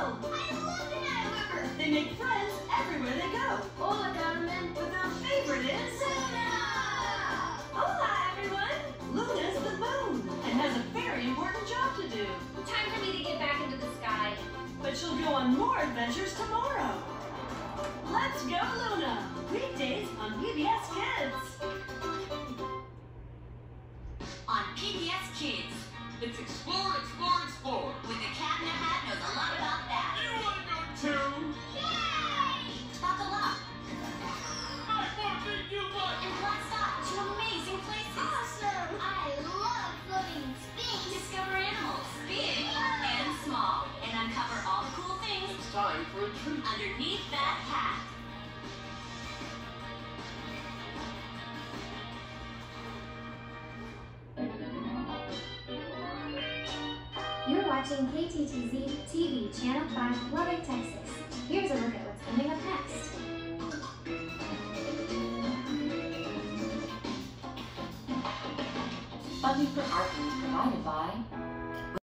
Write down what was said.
I love Banana Whipper! They make friends everywhere they go. Hola, Carmen! But their favorite is... Luna! Hola, everyone! Luna's the moon and has a very important job to do. Time for me to get back into the sky. But she'll go on more adventures tomorrow. Let's go, Luna! Weekdays on PBS Kids. On PBS Kids, It's Explore, Explore, Explore. with the cat in the hat knows a lot about that. You want to go too? Yay! Talk a lot. I want to do what? And let's stop to amazing places. Awesome! I love floating in space. Discover animals, big and small, and uncover all the cool things It's time for a treat. underneath that hat. You're watching KTTZ TV Channel 5, Lubbock, Texas. Here's a look at what's coming up next. Funding for ARPA is provided by